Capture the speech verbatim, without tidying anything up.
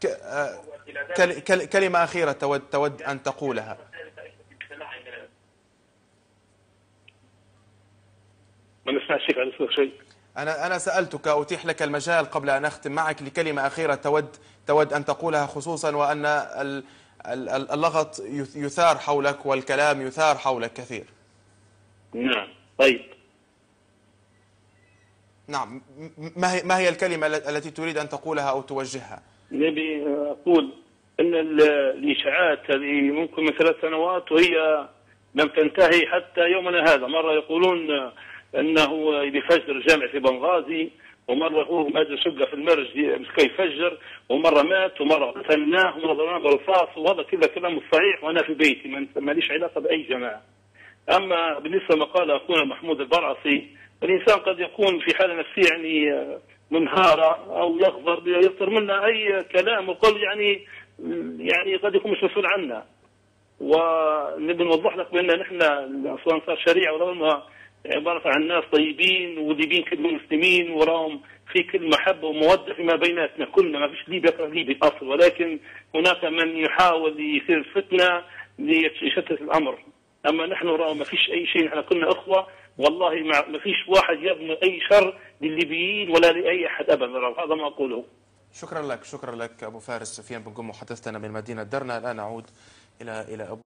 كلمة أخيرة تود تود أن تقولها. ما نسمعش على شيء. أنا أنا سألتك، أتيح لك المجال قبل أن أختم معك لكلمة أخيرة تود تود أن تقولها، خصوصا وأن اللغط يثار حولك والكلام يثار حولك كثير. نعم طيب. نعم، ما هي ما هي الكلمة التي تريد أن تقولها أو توجهها؟ نبي أقول أن الإشاعات هذه ممكن من ثلاث سنوات وهي لم تنتهي حتى يومنا هذا. مرة يقولون أنه بفجر جامع في بنغازي، ومرة هو ماجر شقة في المرج كي يفجر، ومرة مات، ومرة قتلناه، ومرة ضربناه بالرصاص، وهذا كله كلام صحيح وأنا في بيتي ما ليش علاقة بأي جماعة. أما بالنسبة لما قال أخونا محمود البرعصي، الإنسان قد يكون في حالة نفسية يعني منهارة أو يغضب يصدر منا أي كلام وقل يعني يعني قد يكون مش مسؤول عنا. ونبي نوضح لك بأن نحن أنصار شريعة ولو عبارة عن ناس طيبين وديبين كل المسلمين وراهم في كل محبة ومودة فيما بيناتنا كلنا، ما فيش ليبيا يقرأ ليبي الأصل، ولكن هناك من يحاول يصير فتنة ليشتت الأمر. أما نحن راهم ما فيش أي شيء، نحن كنا أخوة والله، ما فيش واحد يبني أي شر للليبيين ولا لأي أحد أبدا، هذا ما أقوله. شكرا لك، شكرا لك أبو فارس سفيان بن قم محدثنا من مدينة درنا. الآن نعود إلى إلى أبو